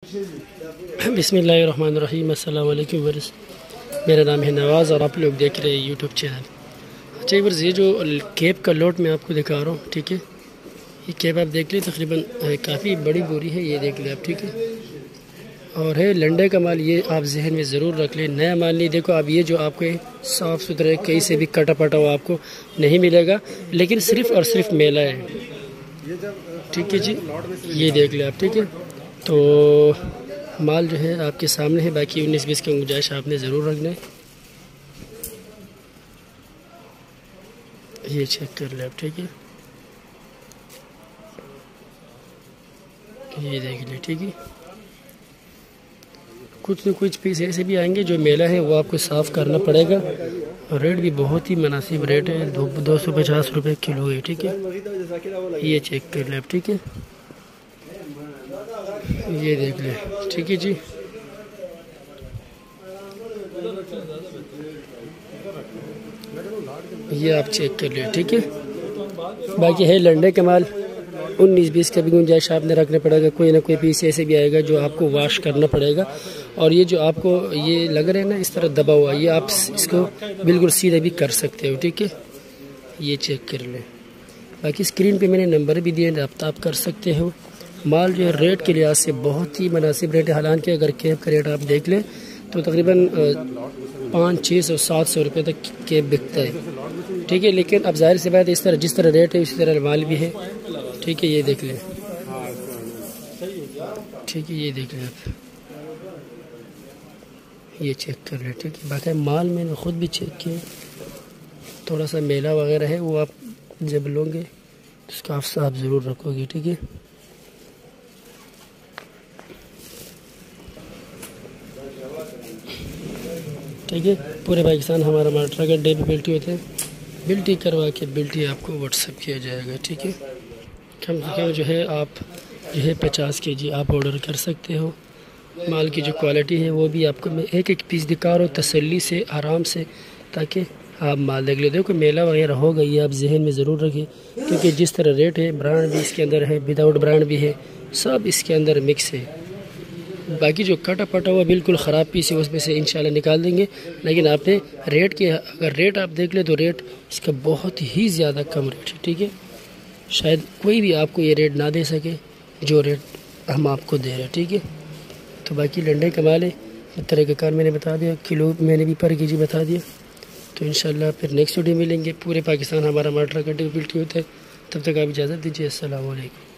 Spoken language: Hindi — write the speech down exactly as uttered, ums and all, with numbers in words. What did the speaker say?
बिस्मिल्लाहिर्रहमानिर्रहीम, अस्सलाम वालेकुम व्यूअर्स। मेरा नाम है नवाज़ और आप लोग देख रहे हैं यूट्यूब चैनल। अच्छा व्यूअर्स, ये जो केप का लोट मैं आपको दिखा रहा हूँ, ठीक है। ये केप आप देख लें, तकरीबन काफ़ी बड़ी बोरी है, ये देख लें आप, ठीक है। और है लंडे का माल, ये आप जहन में ज़रूर रख लें। नया माल नहीं, देखो अब ये जो आपको साफ़ सुथरे कहीं से भी कटा पटा हुआ आपको नहीं मिलेगा, लेकिन सिर्फ़ और सिर्फ मेला है, ठीक है जी। ये देख लें आप, ठीक है। तो माल जो है आपके सामने है, बाकी उन्नीस बीस की गुंजाइश आपने ज़रूर रखना है। ये चेक कर ले आप, ठीक है। ये देख ले, ठीक है। कुछ न कुछ पीस ऐसे भी आएंगे जो मेला है वो आपको साफ़ करना पड़ेगा। और रेट भी बहुत ही मुनासिब रेट है, दो दो सौ पचास रुपये किलो है, ठीक है। ये चेक कर ले आप, ठीक है। ये देख ले, ठीक है जी। ये आप चेक कर ले, ठीक है। बाकी है लंडे के माल, उन्नीस बीस का भी गुंजाइश आपने रखना पड़ेगा। कोई ना कोई पीस ऐसे भी आएगा जो आपको वॉश करना पड़ेगा। और ये जो आपको ये लग रहा है ना इस तरह दबा हुआ, ये आप इसको बिल्कुल सीधे भी कर सकते हो, ठीक है। ये चेक कर ले। बाकी स्क्रीन पे मैंने नंबर भी दिए, रब्ता आप कर सकते हो। माल जो है रेट के लिहाज से बहुत ही मुनासिब रेट है। हालांकि अगर केप का रेट आप देख लें तो तकरीबन पाँच छः सौ सात सौ रुपये तक केप बिकता है, ठीक है। लेकिन अब जाहिर सी बात है, इस तरह जिस तरह रेट है उसी तरह माल भी है, ठीक है। ये देख लें, ठीक है। ये देख लें आप, ये चेक कर लें, ठीक है। बाकी माल मैंने ख़ुद भी चेक किया, थोड़ा सा मेला वगैरह है, वो आप जब लोगे तो उसका आप साफ ज़रूर रखोगे, ठीक है। ठीक है। पूरे पाकिस्तान हमारा माल ट्रक अड्डे पे बिल्टी होते हैं, बिल्टी करवा के बिल्टी आपको व्हाट्सअप किया जाएगा, ठीक है। कम से कम जो है आप जो है पचास के जी आप ऑर्डर कर सकते हो। माल की जो क्वालिटी है वो भी आपको मैं एक एक पीस दिखा रहा हूँ तसल्ली से, आराम से, ताकि आप माल देख ले। देखो मेला वगैरह होगा, ये आप जहन में ज़रूर रखें, क्योंकि जिस तरह रेट है, ब्रांड भी इसके अंदर है, विदाउट ब्रांड भी है, सब इसके अंदर मिक्स है। बाकी जो कटा पटा हुआ बिल्कुल ख़राब पीस है उसमें से इंशाल्लाह निकाल देंगे। लेकिन आपने रेट के अगर रेट आप देख ले तो रेट इसका बहुत ही ज़्यादा कम रेट है, ठीक है। शायद कोई भी आपको ये रेट ना दे सके जो रेट हम आपको दे रहे हैं, ठीक है। तो बाकी लंडे कमाल है, तरह का कार मैंने बता दिया, किलो मैंने भी पर केजी बता दिया। तो इंशाल्लाह फिर नेक्स्ट वीडियो मिलेंगे। पूरे पाकिस्तान हमारा माल ट्रक अड्डे पे बिल्टी होता है। तब तक आप इजाज़त दीजिए। अस्सलाम वालेकुम।